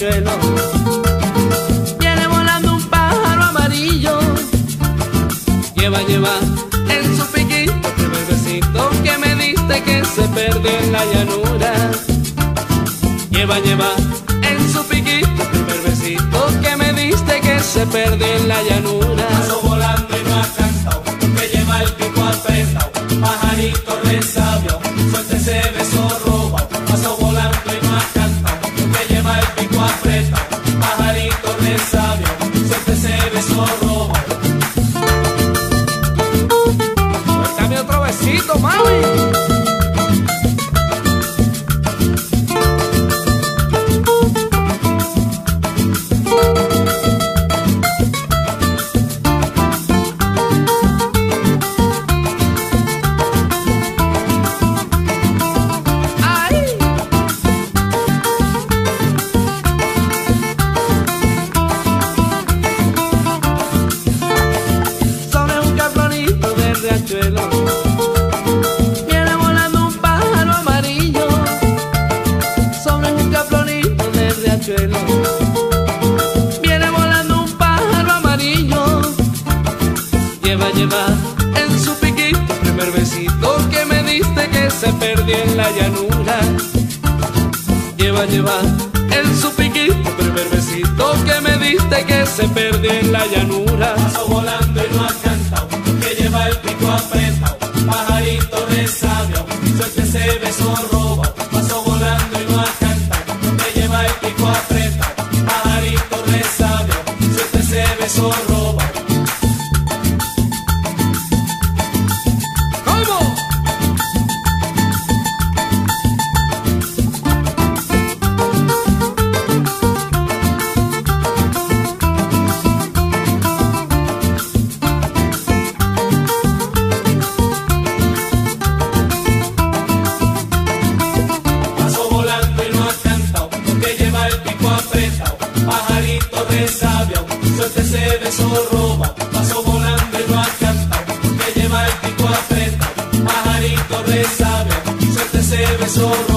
riachuelo. Viene volando un pájaro amarillo. Lleva en su piquito el primer besito que me diste que se perdió en la llanura. Lleva en su piquito el primer besito que me diste que se perdió en la llanura. Pasó volando y no ha cantado, que lleva el pico apretado, pajarito resabio, suelta ese beso robado. Pasó volando y no ha cantado, que lleva el pico apretado, pajarito resabio, suelta ese beso robado. Suéltame otro besito, mami. Viene volando un pájaro amarillo sobre un caplonito de riachuelo. Viene volando un pájaro amarillo. Lleva en su piquito el primer besito que me diste que se perdió en la llanura. Lleva en su piquito el primer besito que me diste que se perdió en la llanura. Pasó volando y no ha cantado, que lleva el pico apretado, pajarito resabio, suelta ese beso robado. Pasó volando y no ha cantado, que lleva el pico apretado, pajarito resabio, suelta ese beso robado. ¿Cómo? Pajarito resabio, suelta ese beso robado. Pasó volando y no ha cantado, que lleva el pico apretado, pajarito resabio, suelta ese beso robado.